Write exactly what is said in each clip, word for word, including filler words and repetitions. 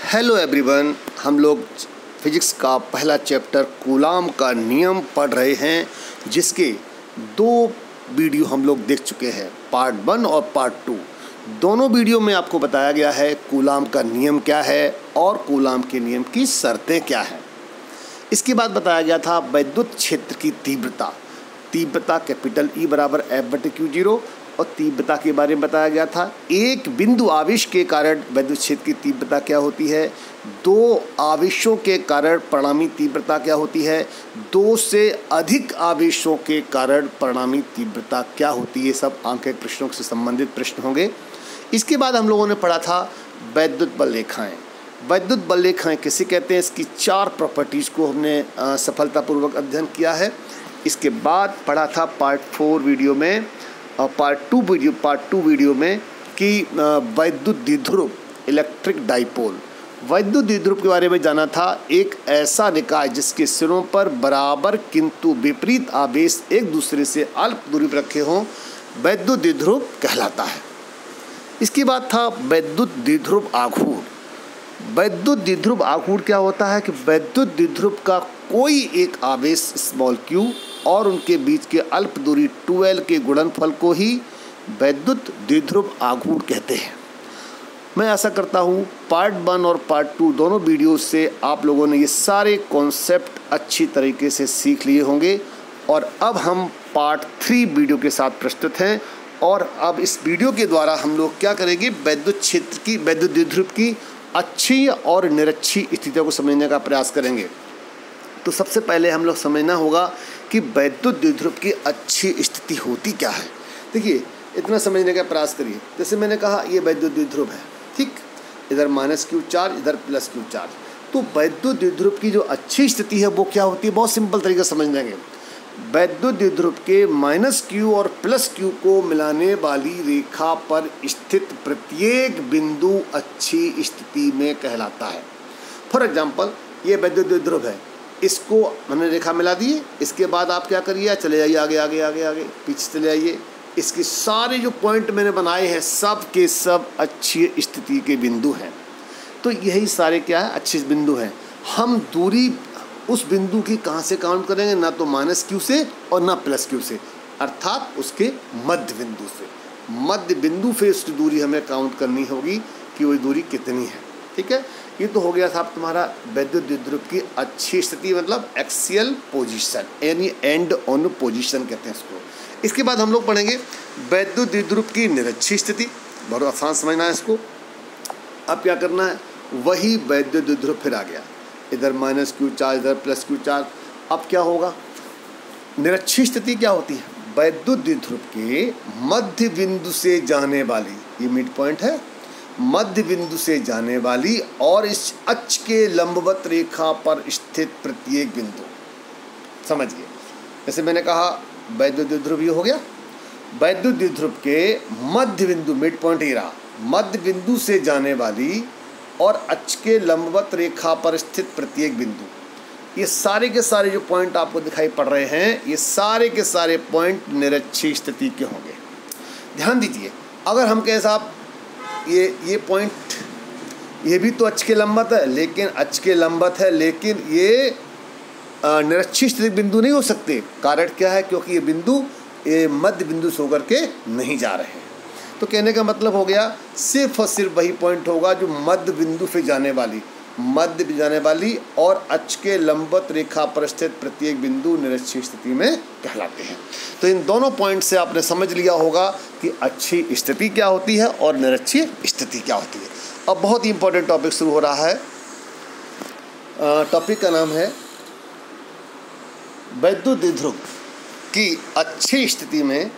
Hello everyone, हम लोग physics का पहला चैप्टर कूलाम का नियम पढ़ रहे हैं, जिसके दो वीडियो हम लोग देख चुके हैं, पार्ट वन और पार्ट टू। दोनों वीडियो में आपको बताया गया है कूलाम का नियम क्या है और कूलाम के नियम की शर्तें क्या हैं। इसके बाद बताया गया था वैद्युत क्षेत्र की तीव्रता तीव्रता कैपिटल ई बराबर एफ बटे क्यू जीरो, और तीव्रता के बारे में बताया गया था एक बिंदु आवेश के कारण वैद्युत क्षेत्र की तीव्रता क्या होती है, दो आवेशों के कारण परिणामी तीव्रता क्या होती है, दो से अधिक आवेशों के कारण परिणामी तीव्रता क्या होती है। ये सब आंकिक प्रश्नों से संबंधित प्रश्न होंगे। इसके बाद हम लोगों ने पढ़ा था वैद्युत बल रेखाएँ। वैद्युत बल रेखाएँ किसे कहते हैं, इसकी चार प्रॉपर्टीज़ को हमने सफलतापूर्वक अध्ययन किया है। इसके बाद पढ़ा था पार्ट फोर वीडियो में और part two video part two video में कि वैद्युत द्विध्रुव इलेक्ट्रिक डाइपोल। वैद्युत द्विध्रुव के बारे में जाना था, एक ऐसा निकाय जिसके सिरों पर बराबर किंतु विपरीत आवेश एक दूसरे से अल्प दूरी पर रखे हों, वैद्युत द्विध्रुव कहलाता है। इसके बाद था वैद्युत द्विध्रुव आघूर्ण। वैद्युत द्विध्रुव आघूर्ण क्या होता है कि वैद्युत द्विध्रुव का कोई एक आवेश स्मॉल क्यू और उनके बीच के अल्प दूरी ट्वेल्व के गुणनफल को ही वैद्युत द्विध्रुव आघूर्ण कहते हैं। मैं आशा करता हूँ पार्ट वन और पार्ट टू दोनों वीडियो से आप लोगों ने ये सारे कॉन्सेप्ट अच्छी तरीके से सीख लिए होंगे। और अब हम पार्ट थ्री वीडियो के साथ प्रस्तुत हैं, और अब इस वीडियो के द्वारा हम लोग क्या करेंगे, वैद्युत क्षेत्र की वैद्युत द्विध्रुव की अच्छी और निरच्छी स्थितियों को समझने का प्रयास करेंगे। तो सबसे पहले हम लोग समझना होगा कि वैद्युत द्विध्रुव की अच्छी स्थिति होती क्या है। देखिए, इतना समझने का प्रयास करिए। जैसे मैंने कहा ये वैद्युत द्विध्रुव है, ठीक, इधर माइनस क्यू चार्ज, इधर प्लस क्यू चार्ज। तो वैद्युत द्विध्रुव की जो अच्छी स्थिति है वो क्या होती है, बहुत सिंपल तरीके से समझ लेंगे। वैद्युत द्विध्रुव के माइनस क्यू और प्लस क्यू को मिलाने वाली रेखा पर स्थित प्रत्येक बिंदु अच्छी स्थिति में कहलाता है। फॉर एग्जाम्पल, ये वैद्युत द्विध्रुव है, इसको हमने रेखा मिला दी है। इसके बाद आप क्या करिए, चले जाइए आगे आगे आगे आगे पीछे चले जाइए। इसके सारे जो पॉइंट मैंने बनाए हैं सब के सब अच्छी स्थिति के बिंदु हैं। तो यही सारे क्या है, अच्छे बिंदु हैं। हम दूरी उस बिंदु की कहाँ से काउंट करेंगे, ना तो माइनस क्यू से और ना प्लस क्यू से, अर्थात उसके मध्य बिंदु से। मध्य बिंदु से उसकी दूरी हमें काउंट करनी होगी कि वही दूरी कितनी है। ठीक है, ये तो हो गया था तुम्हारा वैद्युत द्विध्रुव की अच्छी स्थिति, मतलब एक्सियल पोजीशन, यानी एंड ऑन पोजीशन कहते हैं इसको। इसके बाद हम लोग पढ़ेंगे वैद्युत द्विध्रुव की निरच्छी स्थिति। बहुत आसान समझना है इसको। अब क्या करना है, वही वैद्युत द्विध्रुव फिर आ गया, इधर माइनस क्यू चार्ज, इधर प्लस क्यू चार्ज। अब क्या होगा, निरच्छी स्थिति क्या होती है, वैद्युत द्विध्रुव के मध्य बिंदु से जाने वाली, ये मिड पॉइंट है, मध्य बिंदु से जाने वाली और इस अक्ष के लंबवत रेखा पर स्थित प्रत्येक बिंदु। समझिए, जैसे मैंने कहा वैद्युत द्विध्रुव ये हो गया, वैद्युत द्विध्रुव के मध्य बिंदु, मिड पॉइंट ये रहा, मध्य बिंदु से जाने वाली और अक्ष के लंबवत रेखा पर स्थित प्रत्येक बिंदु। ये सारे के सारे जो पॉइंट आपको दिखाई पड़ रहे हैं, ये सारे के सारे पॉइंट निरच्छी स्थिति के होंगे। ध्यान दीजिए, अगर हम कहें साहब ये ये पॉइंट ये भी तो अक्ष के लंबवत है, लेकिन अक्ष के लंबवत है लेकिन ये निरच्छी स्थिति बिंदु नहीं हो सकते। कारण क्या है, क्योंकि ये बिंदु ये मध्य बिंदु से होकर के नहीं जा रहे हैं। तो कहने का मतलब हो गया, सिर्फ और सिर्फ वही पॉइंट होगा जो मध्य बिंदु से जाने वाली मध्य जाने वाली और अक्ष के लंबवत रेखा पर स्थित प्रत्येक बिंदु निरच्छी स्थिति में कहलाते हैं। तो इन दोनों पॉइंट से आपने समझ लिया होगा कि अच्छी स्थिति क्या होती है और निरच्छी स्थिति क्या होती है। अब बहुत ही इंपॉर्टेंट टॉपिक शुरू हो रहा है। टॉपिक का नाम है वैद्युत द्विध्रुव की अच्छी स्थिति में।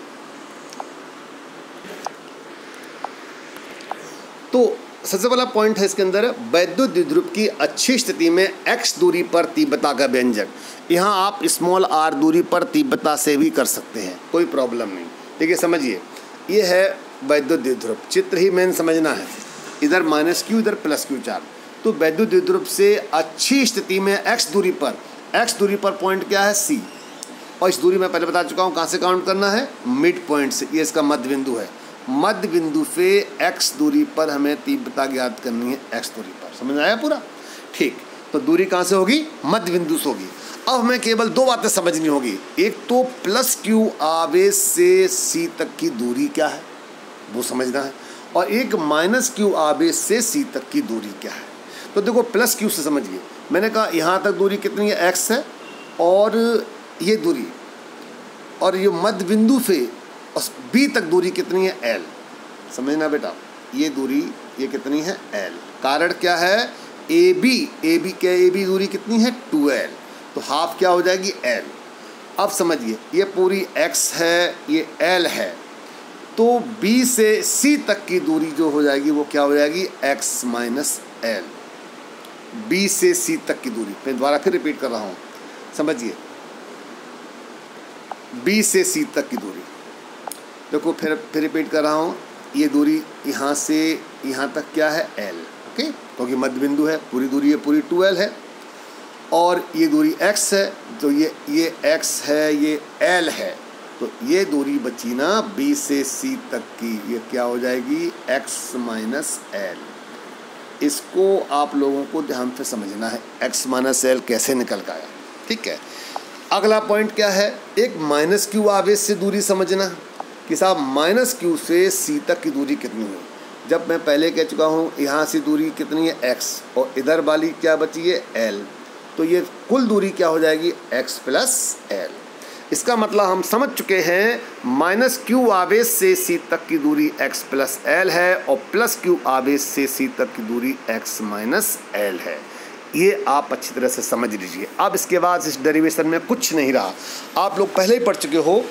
तो सबसे पहला पॉइंट है इसके अंदर, वैद्युत द्विध्रुव की अच्छी स्थिति में एक्स दूरी पर तीव्रता का व्यंजक। यहाँ आप स्मॉल आर दूरी पर तीव्रता से भी कर सकते हैं, कोई प्रॉब्लम नहीं। देखिए समझिए, ये है वैद्युत द्विध्रुव, चित्र ही मेन समझना है। इधर माइनस क्यू, इधर प्लस क्यू चार्ज। तो वैद्युत द्विध्रुव से अच्छी स्थिति में एक्स दूरी पर एक्स दूरी पर पॉइंट क्या है, सी। और इस दूरी मैं पहले बता चुका हूँ कहाँ से काउंट करना है, मिड पॉइंट से। ये इसका मध्य बिंदु है, मध्य बिंदु से x दूरी पर हमें तीव्रता ज्ञात करनी है, x दूरी पर। समझ में आया पूरा? ठीक, तो दूरी कहाँ से होगी? मध्य बिंदु से होगी। अब हमें केवल दो बातें समझनी होगी, एक तो प्लस क्यू आवेश से सी तक की दूरी क्या है वो समझना है, और एक माइनस क्यू आवेश से सी तक की दूरी क्या है। तो देखो प्लस क्यू से समझिए, मैंने कहा यहाँ तक दूरी कितनी है? एक्स है, और ये दूरी, और ये मध्य बिंदु से बी तक दूरी कितनी है? एल। समझना बेटा, ये दूरी ये कितनी है? एल। कारण क्या है? ए बी, ए बी क्या, ए बी दूरी कितनी है? टू एल, तो हाफ क्या हो जाएगी? एल। अब समझिए, ये पूरी एक्स है, ये एल है, तो बी से सी तक की दूरी जो हो जाएगी वो क्या हो जाएगी? X minus L. बी से सी तक की दूरी, मैं दोबारा फिर रिपीट कर रहा हूँ, समझिए, बी से सी तक की दूरी, देखो फिर फिर रिपीट कर रहा हूँ, ये दूरी यहाँ से यहाँ तक क्या है? एल। ओके, क्योंकि तो मध्य बिंदु है, पूरी दूरी है पूरी टू एल है, और ये दूरी x है, तो ये ये x है, ये l है, तो ये दूरी बची ना b से c तक की, ये क्या हो जाएगी? x minus L. इसको आप लोगों को ध्यान से समझना है, x माइनस एल कैसे निकल गया। ठीक है, अगला पॉइंट क्या है? एक माइनस क्यू आवेश से दूरी समझना कि साहब माइनस क्यू से सी तक की दूरी कितनी है। जब मैं पहले कह चुका हूँ यहाँ से दूरी कितनी है? x, और इधर वाली क्या बची है? l, तो ये कुल दूरी क्या हो जाएगी? x plus L. इसका मतलब हम समझ चुके हैं माइनस क्यू आवेश से सी तक की दूरी x प्लस एल है, और प्लस क्यू आवेश से सी तक की दूरी x माइनस एल है। ये आप अच्छी तरह से समझ लीजिए। अब इसके बाद इस डेरिवेशन में कुछ नहीं रहा, आप लोग पहले ही पढ़ चुके हो।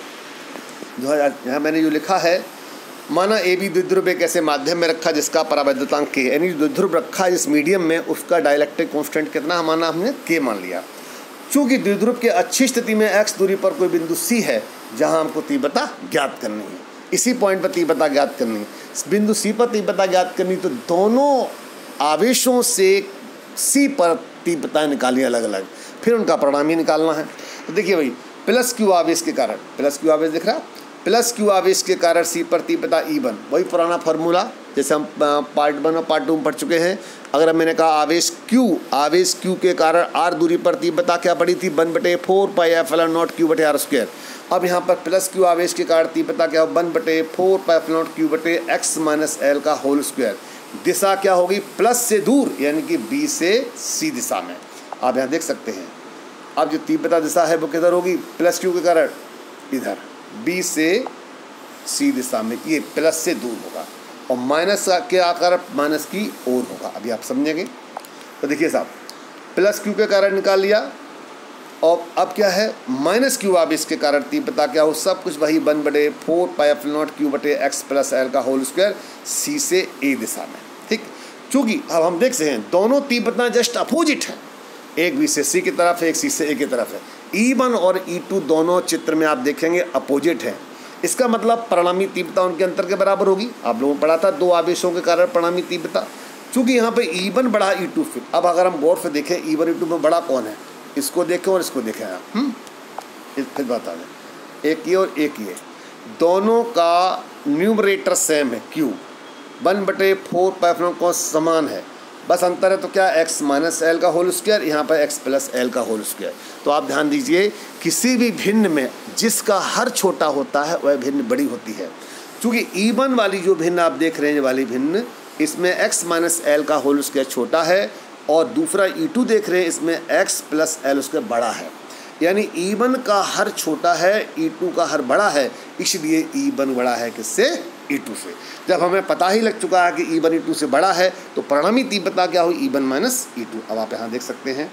जो है यहाँ मैंने जो लिखा है, माना ए बी द्विध्रुव एक ऐसे माध्यम में रखा जिसका परावैद्युतांक के, यानी द्विध्रुव रखा जिस मीडियम में, उसका डाइलेक्ट्रिक कांस्टेंट कितना माना हमने? के मान लिया। चूँकि द्विध्रुव के अच्छी स्थिति में एक्स दूरी पर कोई बिंदु सी है जहाँ हमको तीव्रता ज्ञात करनी है, इसी पॉइंट पर तीव्रता ज्ञात करनी है, बिंदु सी पर तीव्रता ज्ञात करनी, तो दोनों आवेशों से सी पर तीव्रता निकाली अलग अलग, फिर उनका परिणाम ही निकालना है। तो देखिए भाई, प्लस क्यू आवेश के कारण, प्लस क्यू आवेश दिख रहा, प्लस क्यू आवेश के कारण सी पर तीव्रता ई वन, वही पुराना फार्मूला जैसे हम पार्ट वन और पार्ट टू में पढ़ चुके हैं। अगर मैंने कहा आवेश क्यू, आवेश क्यू के कारण आर दूरी पर तीव्रता क्या पड़ी थी? वन बटे four pi epsilon not Q बटे आर स्क्वायर। अब यहाँ पर प्लस क्यू आवेश के कारण तीव्रता क्या हो? वन बटे four pi epsilon not Q बटे एक्स माइनस एल का होल स्क्वायर। दिशा क्या होगी? प्लस से दूर, यानी कि बी से सी दिशा में। आप यहाँ देख सकते हैं, अब जो तीव्रता दिशा है वो किधर होगी? प्लस क्यू के कारण इधर, बी से सी दिशा में, ये प्लस से दूर होगा, और माइनस के आकार माइनस की ओर होगा। अभी आप समझेंगे। तो देखिए साहब, प्लस क्यू के कारण निकाल लिया, और अब क्या है? माइनस क्यू आवेश के कारण तीव्रता क्या हो? सब कुछ वही, वन बटे four pi epsilon not Q बटे एक्स प्लस एल का होल स्क्वायर, सी से ए दिशा में। ठीक, चूँकि अब हम देख सकते हैं दोनों तीव्रता जस्ट अपोजिट है, एक बी से सी की तरफ है, एक सी से ए की तरफ है। ई वन और ई टू दोनों चित्र में आप देखेंगे अपोजिट है। इसका मतलब परिणामी तीव्रता उनके अंतर के बराबर होगी। आप लोगों ने पढ़ा था दो आवेशों के कारण परिणामी तीव्रता, चूँकि यहाँ पे ई वन बड़ा ई टू से। अब अगर हम गौर से देखें ई वन ई टू में बड़ा कौन है, इसको देखें और इसको देखें आप, फिर बता दें, एक ये और एक ये, दोनों का न्यूमरेटर सेम है, क्यू वन बटे फोर पाई एप्सिलॉन कॉस समान है, बस अंतर है तो क्या? एक्स माइनस एल का होल स्क्वायर, यहाँ पर एक्स प्लस एल का होल स्क्वायर। तो आप ध्यान दीजिए, किसी भी भिन्न में जिसका हर छोटा होता है वह भिन्न बड़ी होती है। चूँकि ई वन वाली जो भिन्न आप देख रहे हैं वाली भिन्न, इसमें एक्स माइनस एल का होल स्क्वायर छोटा है, और दूसरा ई टू देख रहे हैं, इसमें एक्स प्लस एल उसके बड़ा है। यानी ई वन का हर छोटा है, ई टू का हर बड़ा है, इसलिए ई वन बड़ा है किससे? ई टू से। जब हमें पता ही लग चुका है कि ई वन ई टू से बड़ा है, तो परिणामी तीव्रता क्या हुई? E one minus E two. अब आप यहाँ देख सकते हैं,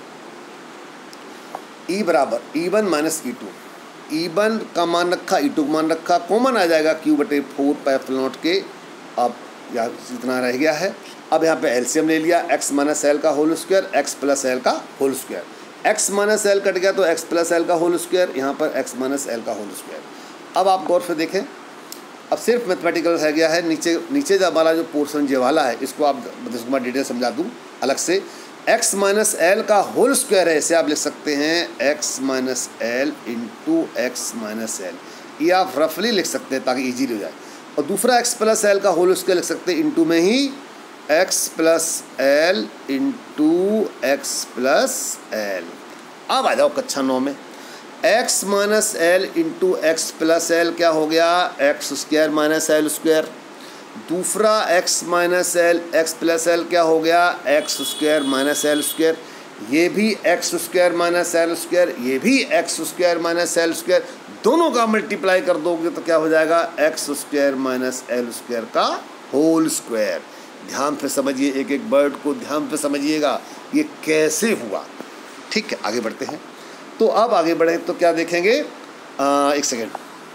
ई बराबर E one minus E two, E one का मान रखा, ई टू का मान रखा, कॉमन आ जाएगा क्यू बटे फोर पाई एप्सिलॉन नॉट के। अब यहाँ इतना रह गया है। अब यहाँ पे एलसीएम ले लिया, एक्स माइनस एल का whole square, X plus L का whole square. X minus L cut गया तो एक्स प्लस एल का होल स्क्वायर, यहाँ पर एक्स माइनस एल का होल स्क्वायर। अब आप गौर से देखें, अब सिर्फ मैथमेटिकल रह गया है। नीचे नीचे जो हमारा जो पोर्सन जे वाला है, इसको आप मैं डिटेल समझा दूँ अलग से। एक्स माइनस एल का होल स्क्वायर है, इसे आप लिख सकते हैं X minus L into X minus L. ये आप रफली लिख सकते हैं ताकि ईजी हो जाए। और दूसरा एक्स प्लस एल का होल स्क्वायर लिख सकते हैं इंटू में ही X plus L into X plus L. अब आ जाओ कक्षा नौ में, X minus L into X plus L क्या हो गया, X square minus L square. दूसरा X minus L X plus L क्या हो गया, X square minus L square. ये भी X square minus L square, ये भी X square minus L square, दोनों का मल्टीप्लाई कर दोगे तो क्या हो जाएगा, X square minus L square का होल स्क्वायर। ध्यान से समझिए, एक एक वर्ड को ध्यान से समझिएगा ये कैसे हुआ। ठीक है, आगे बढ़ते हैं। तो अब आगे बढ़े तो क्या देखेंगे, आ, एक सेकेंड।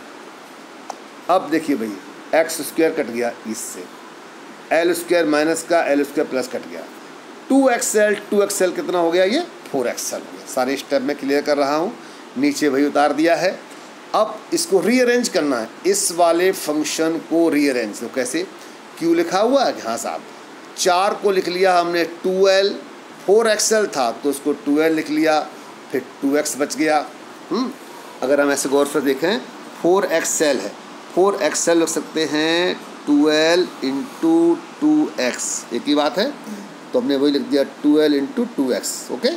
अब देखिए भाई, एक्स स्क्वायर कट गया इससे, एल स्क्वायर माइनस का एल स्क्वायर प्लस कट गया, two X L two X L कितना हो गया, ये फोर एक्स एल हो गया। सारे स्टेप में क्लियर कर रहा हूँ, नीचे वही उतार दिया है। अब इसको रीअरेंज करना है, इस वाले फंक्शन को रीअरेंज। तो कैसे, क्यू लिखा हुआ है, हाँ साहब, चार को लिख लिया हमने two L, four X L था तो उसको टू एल लिख लिया, फिर टू एक्स बच गया। हुँ? अगर हम ऐसे गौर से देखें, फोर एक्स एल है, फोर एक्स एल लिख सकते हैं two L into two X, एक ही बात है, तो हमने वही लिख दिया two L into two X. Okay,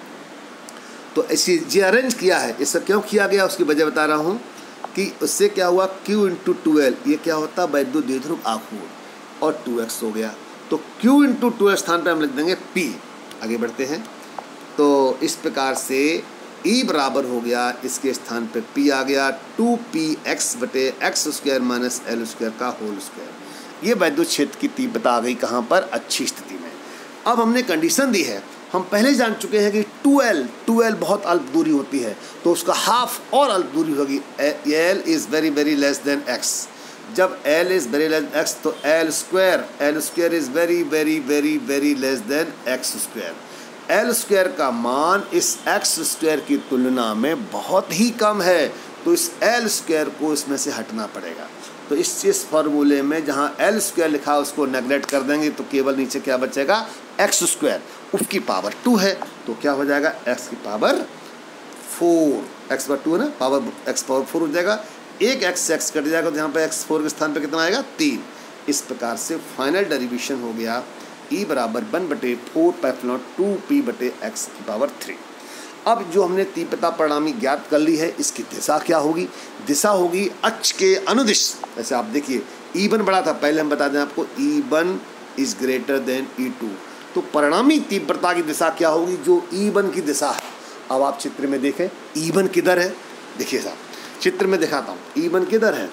तो ऐसी जी अरेंज किया है। इससे क्यों किया गया उसकी वजह बता रहा हूँ कि उससे क्या हुआ, क्यू इंटू टू एल, ये क्या होता है, वैद्युत द्विध्रुव आघूर्ण, और टू एक्स हो गया। तो क्यू इंटू टू एक्स स्थान पर हम लिख देंगे पी। आगे बढ़ते हैं, तो इस प्रकार से ई बराबर हो गया, इसके स्थान पे पी आ गया, टू पी एक्स बटे X square minus L square का होल स्क्वायर। ये वैद्युत क्षेत्र की तीव्रता आ गई कहाँ पर, अच्छी स्थिति में। अब हमने कंडीशन दी है, हम पहले जान चुके हैं कि टू एल टू एल बहुत अल्प दूरी होती है, तो उसका हाफ और अल्प दूरी होगी, L is very very less than X. जब L is very less than X तो L square L square is very very very very less than X square. L square का मान इस एक्स स्क्वायर की तुलना में बहुत ही कम है, तो इस एल स्क्वायर को इसमें से हटना पड़ेगा। तो इस इस फॉर्मूले में जहाँ एल स्क्वायर लिखा उसको नेगलेक्ट कर देंगे, तो केवल नीचे क्या बचेगा, एक्स स्क्वायर, उसकी पावर टू है, तो क्या हो जाएगा, एक्स की power four, X power two है ना, पावर एक्स पावर फोर हो जाएगा। एक एक्स एक्स कट जाएगा, तो यहाँ पर एक्स फोर के स्थान पर कितना आएगा, तीन। इस प्रकार से फाइनल डेरिवेशन हो गया ई बराबर वन बटे फोर पैफ्लॉन टू पी बटे एक्स की पावर थ्री। अब जो हमने तीव्रता परिणामी ज्ञात कर ली है, इसकी दिशा क्या होगी, दिशा होगी अक्ष के अनुदिश। ऐसे आप देखिए, ई वन बड़ा था, पहले हम बता दें आपको, E one is greater than E two, तो परिणामी तीव्रता की दिशा क्या होगी, जो ई वन की दिशा है। अब आप चित्र में देखें, ई वन किधर है, देखिए साहब चित्र में दिखाता हूँ, ई वन किधर है,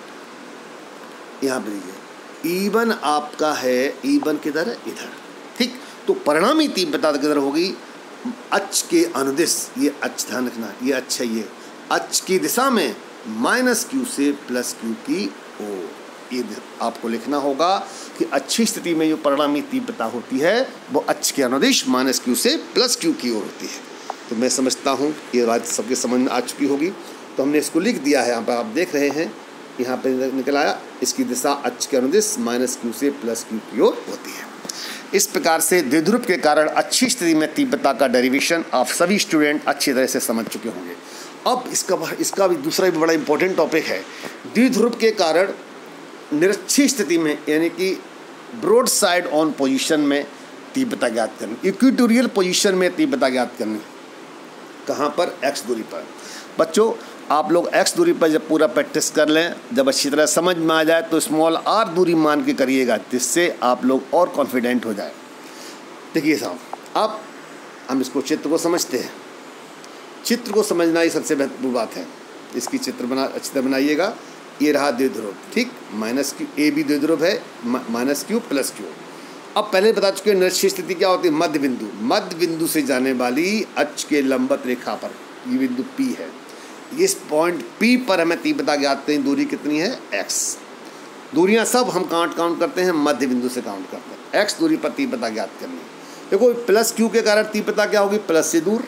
यहाँ पर देखिए, ई वन आपका है, ई वन किधर है, इधर। ठीक, तो परिणामी तीव्रता किधर होगी, अक्ष के अनुदिश। ये अक्ष ध्यान रखना, ये अक्ष है, ये अक्ष की दिशा में माइनस क्यू से प्लस क्यू की ओर। ये आपको लिखना होगा कि अच्छी स्थिति में जो परिणामी तीव्रता होती है वो अक्ष के अनुदिश माइनस क्यू से प्लस क्यू की ओर होती है। तो मैं समझता हूँ ये बात सबके समझ में आ चुकी होगी। तो हमने इसको लिख दिया है, यहाँ पर आप देख रहे हैं, यहाँ पे निकल आया, इसकी दिशा अक्ष के अनुदिश माइनस क्यू से प्लस क्यू की ओर होती है। इस प्रकार से द्विध्रुव के कारण अच्छी स्थिति में तीव्रता का डेरिवेशन आप सभी स्टूडेंट अच्छी तरह से समझ चुके होंगे। अब इसका इसका भी दूसरा भी बड़ा इंपॉर्टेंट टॉपिक है, द्विध्रुव के कारण निरक्षी स्थिति में, यानी कि ब्रॉड साइड ऑन पोजीशन में तीव्रता ज्ञात करनी, इक्वेटोरियल पोजीशन में तीव्रता ज्ञात करनी। कहाँ पर, एक्स दूरी पर। बच्चों आप लोग एक्स दूरी पर जब पूरा प्रैक्टिस कर लें, जब अच्छी तरह समझ में आ जाए, तो स्मॉल आर दूरी मान के करिएगा, जिससे आप लोग और कॉन्फिडेंट हो जाए। देखिए साहब, अब हम इसको चित्र को समझते हैं। चित्र को समझना ही सबसे महत्वपूर्ण बात है। इसकी चित्र बना अच्छी तरह बनाइएगा। ये रहा द्विध्रुव, ठीक, माइनस क्यू, ए भी द्विध्रुव है, माइनस क्यू प्लस क्यू। अब पहले बता चुके निरक्षी स्थिति क्या होती है, मध्य बिंदु, मध्य बिंदु से जाने वाली अक्ष के लंबवत रेखा पर ये बिंदु पी है। इस पॉइंट पी पर हमें तीव्रता ज्ञात करनी, दूरी कितनी है, एक्स। दूरियां सब हम काउंट काउंट करते हैं, मध्य बिंदु से काउंट करते हैं। एक्स दूरी पर तीव्रता ज्ञात करनी। देखो प्लस क्यू के कारण तीव्रता क्या होगी, प्लस से दूर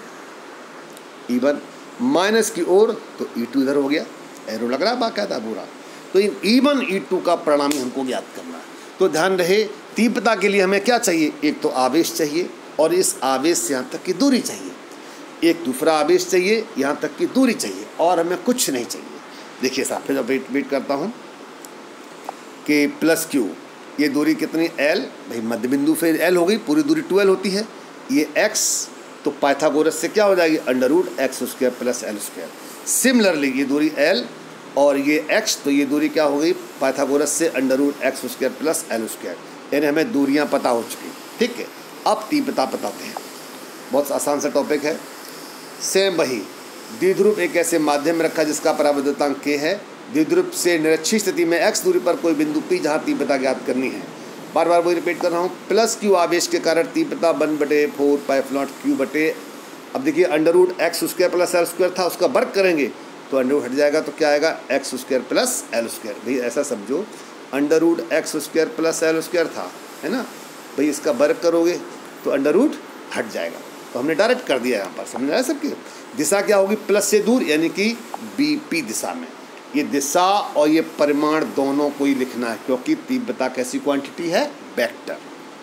ई वन, माइनस की ओर तो ई टू इधर हो गया, एरो लग रहा है बाकायदा पूरा। तो इन ई वन ई टू का परिणामी हमको ज्ञात करना है। तो ध्यान रहे, तीव्रता के लिए हमें क्या चाहिए, एक तो आवेश चाहिए, और इस आवेश से यहाँ तक की दूरी चाहिए। एक दूसरा आवेश चाहिए, यहाँ तक की दूरी चाहिए, और हमें कुछ नहीं चाहिए। देखिए साहब, फिर वेट वेट करता हूँ। कि प्लस क्यू, ये दूरी कितनी एल, भाई मध्य बिंदु से एल हो गई, पूरी दूरी ट्वेल्व होती है। ये एक्स, तो पाइथागोरस से क्या हो जाएगी, under root X square plus L square. Similarly ये दूरी एल और ये एक्स, तो ये दूरी क्या हो गई, पाइथागोरस से under root X square plus L square. यानी हमें दूरियां पता हो चुकी, ठीक है। अब तीव्रता बताते हैं, बहुत आसान सा टॉपिक है। सेम वही, द्विध्रुव एक ऐसे माध्यम में रखा जिसका परावर्तनांक k है। द्विध्रुव से निरक्षीय स्थिति में x दूरी पर कोई बिंदु P जहाँ तीव्रता ज्ञात करनी है। बार बार वही रिपीट कर रहा हूँ। प्लस क्यू आवेश के कारण तीव्रता वन बटे फोर पाई फ्लॉट क्यू बटे, अब देखिए under root X square plus L square था, उसका वर्ग करेंगे तो अंडर रूट हट जाएगा, तो क्या आएगा, X square plus L square. भाई ऐसा समझो, under root X square plus L square था, है ना भाई, इसका वर्ग करोगे तो अंडर रूट हट जाएगा। तो हमने डायरेक्ट कर दिया यहाँ पर, समझ आया सबके। दिशा क्या होगी, प्लस से दूर, यानी कि बी पी दिशा में। ये दिशा और ये परिमाण दोनों को ही लिखना है, क्योंकि तीव्रता कैसी क्वांटिटी है, वेक्टर।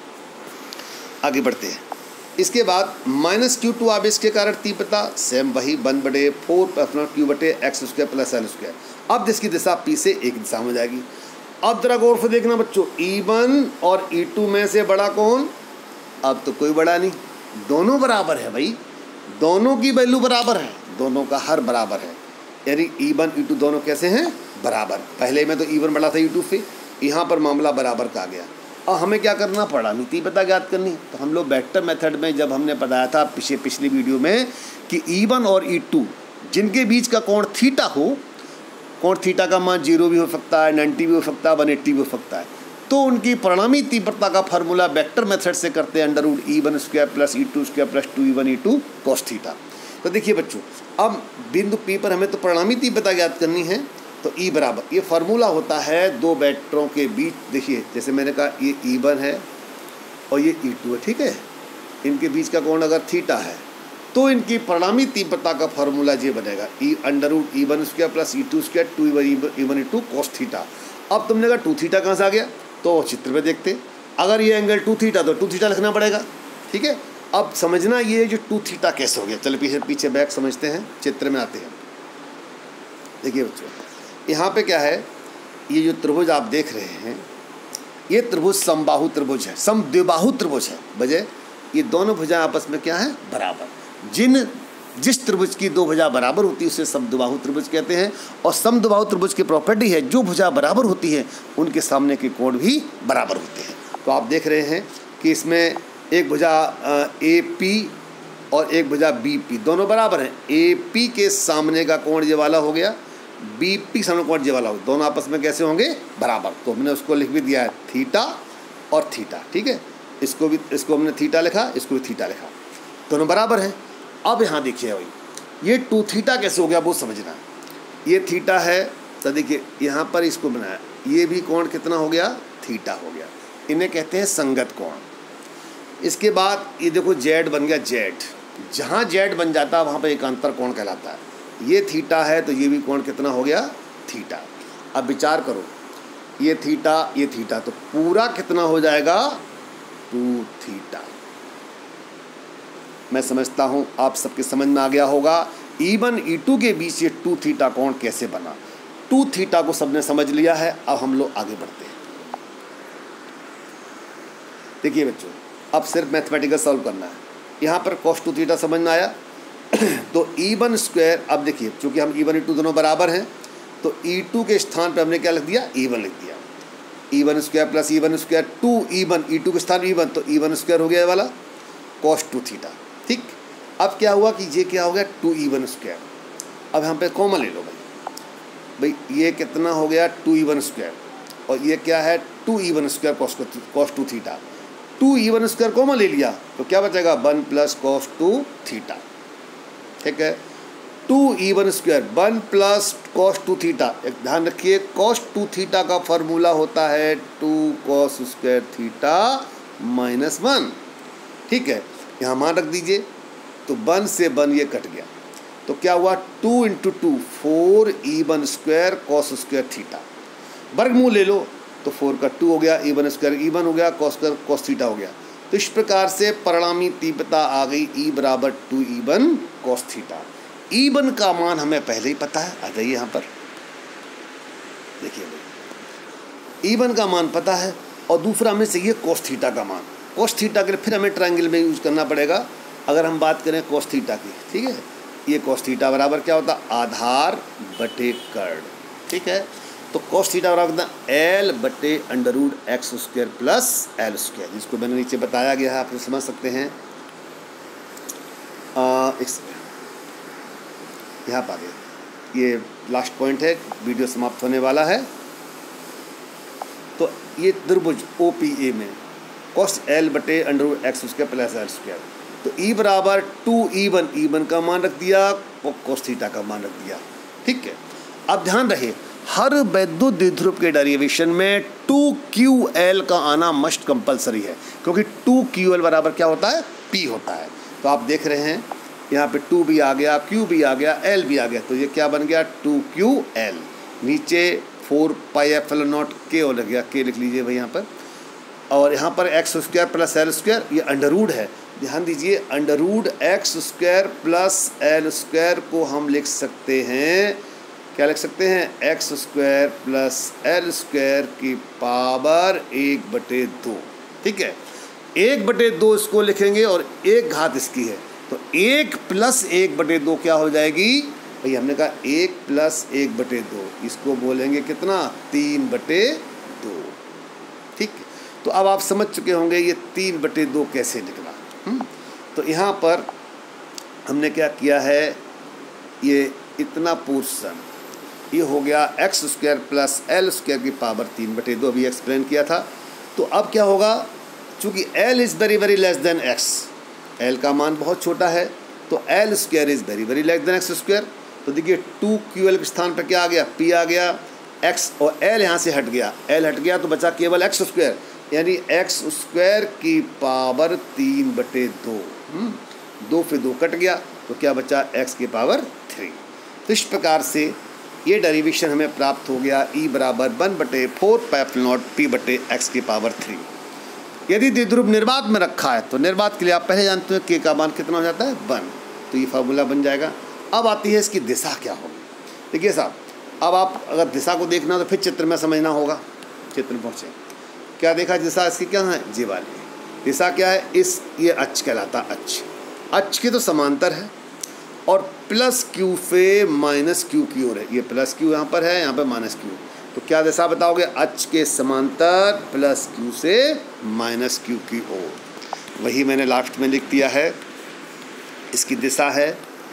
आगे बढ़ते हैं। इसके बाद माइनस क्यू टू आवेश के कारण तीव्रता सेम वही, वन बटे फोर प्लस क्यू बटे X square plus L square. अब इसकी दिशा पी से एक दिशा में जाएगी। अब जरा गौर से देखना बच्चों, ई वन और ई टू में से बड़ा कौन, अब तो कोई बड़ा नहीं, दोनों बराबर है भाई, दोनों की वैल्यू बराबर है, दोनों का हर बराबर है। यानी ई वन ई टू दोनों कैसे हैं, बराबर। पहले में तो ई वन बड़ा था ई टू से, यहाँ पर मामला बराबर का आ गया। और हमें क्या करना पड़ा, तीव्रता ज्ञात करनी। तो हम लोग वेक्टर मेथड में जब हमने बताया था पिछले पिछली वीडियो में कि ई वन और ई टू जिनके बीच का कोण थीटा हो, कोण थीटा का मान जीरो भी हो सकता है, नाइन्टी भी हो सकता है, वन एट्टी भी हो सकता है, तो उनकी परिणामी तीव्रता का फार्मूला वेक्टर मेथड से करते हैं, under root E one square plus E two square plus two E one E two cos theta. तो देखिए बच्चों, अब बिंदु पी पर हमें तो परिणामी तीव्रता ज्ञात करनी है, तो ई बराबर, ये फार्मूला होता है दो वेक्टरों के बीच। देखिए जैसे मैंने कहा, ये ई वन है और ये ई टू है, ठीक है, इनके बीच का कोण अगर थीटा है तो इनकी परिणामी तीव्रता का फार्मूला ये बनेगा, E under root E one square plus E two square two E one E two cos theta. अब तुमने कहा टू थीटा कहाँ से आ गया, तो चित्र में देखते, अगर ये एंगल टू थीटा तो टू थीटा लिखना पड़ेगा, ठीक है। अब समझना ये जो टू थीटा कैसे हो गया, चलो पीछे पीछे बैक समझते हैं, चित्र में आते हैं। देखिए बच्चों, यहाँ पे क्या है, ये जो त्रिभुज आप देख रहे हैं, ये त्रिभुज समबाहु त्रिभुज है, समद्विबाहु त्रिभुज है। वजह, ये दोनों भुजाएं आपस में क्या है, बराबर। जिन जिस त्रिभुज की दो भुजा बराबर होती है उसे समद्विबाहु त्रिभुज कहते हैं। और समद्विबाहु त्रिभुज की प्रॉपर्टी है, जो भुजा बराबर होती है उनके सामने के कोण भी बराबर होते हैं। तो आप देख रहे हैं कि इसमें एक भुजा ए पी और एक भुजा बी पी, दोनों बराबर हैं। ए पी के सामने का कोण ये वाला हो गया, बी पी सामने कोण ये वाला हो, दोनों आपस में कैसे होंगे, बराबर। तो हमने उसको लिख भी दिया है थीटा और थीटा, ठीक है। इसको भी, इसको हमने थीटा लिखा, इसको भी थीटा लिखा, दोनों बराबर हैं। अब यहाँ देखिए भाई, ये टू थीटा कैसे हो गया वो समझना। ये थीटा है, तो देखिए यहाँ पर इसको बनाया, ये भी कोण कितना हो गया, थीटा हो गया, इन्हें कहते हैं संगत कोण। इसके बाद ये देखो जेड बन गया, जेड, जहाँ जेड बन जाता है वहाँ पर एकांतर कोण कहलाता है। ये थीटा है तो ये भी कोण कितना हो गया, थीटा। अब विचार करो, ये थीटा ये थीटा, तो पूरा कितना हो जाएगा, टू थीटा। मैं समझता हूँ आप सबके समझ में आ गया होगा ई वन ई टू के बीच ये टू थीटा कोण कैसे बना। टू थीटा को सबने समझ लिया है, अब हम लोग आगे बढ़ते हैं। देखिए बच्चों, अब सिर्फ मैथमेटिकल सॉल्व करना है। यहाँ पर कॉस टू थीटा समझ में आया तो ई वन स्क्वायर, अब देखिए चूँकि हम ई वन ई टू दोनों बराबर हैं, तो ई टू के स्थान पर हमने क्या लिख दिया, ई वन लिख दिया। E one square plus E one square two E one, E two के स्थान ई वन, तो ई वन स्क्वायर हो गया वाला कॉस टू थीटा, ठीक। अब क्या हुआ कि ये क्या हो गया, टू ई वन स्क्वायर। अब यहाँ पे कॉमन ले लो भाई, भाई ये कितना हो गया, टू ई वन स्क्वायर, और ये क्या है, two E one square cos cos two theta. Two E one square common ले लिया तो क्या बचेगा, one plus cos two theta, ठीक है। Two E one square one plus cos two theta, एक ध्यान रखिए कॉस टू थीटा का फॉर्मूला होता है two cos square theta minus one, ठीक है। यहाँ मान रख दीजिए, तो वन से वन ये कट गया, तो क्या हुआ, two into two four E one square cos square theta, वर्गमूल ले लो तो फोर का टू हो गया, E one square E one हो गया, कॉस स्क्वायर कॉस थीटा हो गया। तो इस प्रकार से परिणामी तीव्रता आ गई ई बराबर two E one cos theta. E one का मान हमें पहले ही पता है, आ जाइए यहाँ पर देखिए भाई, ई वन का मान पता है और दूसरा हमें चाहिए कोस थीटा का मान। कोस थीटा के लिए फिर हमें ट्रायंगल में यूज़ करना पड़ेगा। अगर हम बात करें कोस थीटा की, ठीक है, ये कोस थीटा बराबर क्या होता है, आधार बटे कर्ण, ठीक है। तो कोस थीटा बराबर कितना, एल बटे under root X square plus L square, जिसको मैंने नीचे बताया गया है, आप समझ सकते हैं। इस यहाँ पर आ गया, ये लास्ट पॉइंट है, वीडियो समाप्त होने वाला है। तो ये त्रिभुज ओ पी ए में कोस एल बटे under root X square plus L square, तो ई बराबर two E one, E one का मान रख दिया और कोस थीटा का मान रख दिया, ठीक है। अब ध्यान रहे, हर वैद्युत द्विध्रुव के डेरिवेशन में टू क्यू एल का आना मस्ट कंपलसरी है, क्योंकि टू क्यू एल बराबर क्या होता है, पी होता है। तो आप देख रहे हैं यहाँ पे टू भी आ गया, क्यू भी आ गया, एल भी आ गया, तो ये क्या बन गया, टू क्यू एल। नीचे फोर पाई एप्सिलॉन नॉट के हो लग गया, के लिख लीजिए भाई यहाँ पर। और यहाँ पर X square plus L square, ये अंडर रूट है, ध्यान दीजिए, under root X square plus L square को हम लिख सकते हैं, क्या लिख सकते हैं, X square plus L square की पावर एक बटे दो, ठीक है। एक बटे दो इसको लिखेंगे और एक घात इसकी है, तो एक प्लस एक बटे दो क्या हो जाएगी भाई, हमने कहा एक प्लस एक बटे दो, इसको बोलेंगे कितना, तीन बटे दो, ठीक है। तो अब आप समझ चुके होंगे ये तीन बटे दो कैसे निकला। तो यहाँ पर हमने क्या किया है, ये इतना पोर्शन ये हो गया X square plus L square की पावर तीन बटे दो, अभी एक्सप्लेन किया था। तो अब क्या होगा, चूँकि L is very very less than X, एल का मान बहुत छोटा है, तो L square is very very less than X square. तो देखिए टू क्यू एल के स्थान पर क्या आ गया, पी आ गया, एक्स और एल यहाँ से हट गया, एल हट गया तो बचा केवल एक्स स्क्वायर, यानी एक्स स्क्वायर की पावर तीन बटे दो, दो फिर दो कट गया, तो क्या बचा, एक्स की पावर थ्री। तो इस प्रकार से ये डेरिवेशन हमें प्राप्त हो गया, ई बराबर वन बटे four pi epsilon naught P बटे एक्स की पावर थ्री। यदि द्विध्रुव निर्वात में रखा है तो निर्वात के लिए आप पहले जानते हैं के का मान कितना हो जाता है, वन, तो ये फार्मूला बन जाएगा। अब आती है इसकी दिशा क्या होगी। देखिए साहब, अब आप अगर दिशा को देखना हो तो फिर चित्र में समझना होगा, चित्र में पहुँचे, क्या देखा दिशा इसकी क्या है, जी वाली दिशा क्या है, इस ये अक्ष कहलाता, अक्ष अक्ष की तो समांतर है और प्लस क्यू से माइनस क्यू की ओर है, ये प्लस क्यू यहाँ पर है, यहाँ पर माइनस क्यू, तो क्या दिशा बताओगे, अक्ष के समांतर प्लस क्यू से माइनस क्यू की ओर। वही मैंने लास्ट में लिख दिया है, इसकी दिशा है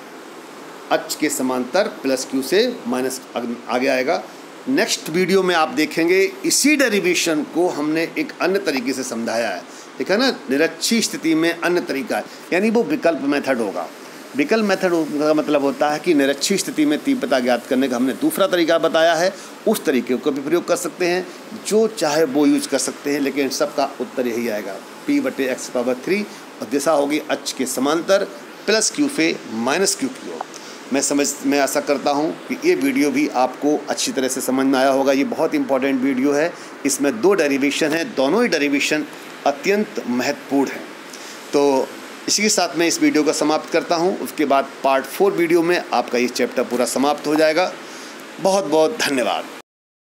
अक्ष के समांतर प्लस क्यू से माइनस, आगे आएगा। नेक्स्ट वीडियो में आप देखेंगे इसी डेरिवेशन को हमने एक अन्य तरीके से समझाया है, ठीक है ना, निरक्षीय स्थिति में अन्य तरीका है, यानी वो विकल्प मेथड होगा। विकल्प मेथड का मतलब होता है कि निरक्षीय स्थिति में तीव्रता ज्ञात करने का हमने दूसरा तरीका बताया है, उस तरीके को भी प्रयोग कर सकते हैं, जो चाहे वो यूज कर सकते हैं, लेकिन सबका उत्तर यही आएगा, पी बटे एक्स पावर थ्री, और दिशा होगी अक्ष के समांतर प्लस क्यू से माइनस क्यू की ओर। मैं समझ मैं आशा करता हूं कि ये वीडियो भी आपको अच्छी तरह से समझ में आया होगा। ये बहुत इंपॉर्टेंट वीडियो है, इसमें दो डेरिवेशन है, दोनों ही डेरिवेशन अत्यंत महत्वपूर्ण हैं। तो इसी के साथ मैं इस वीडियो को समाप्त करता हूं, उसके बाद पार्ट फोर वीडियो में आपका ये चैप्टर पूरा समाप्त हो जाएगा। बहुत बहुत धन्यवाद।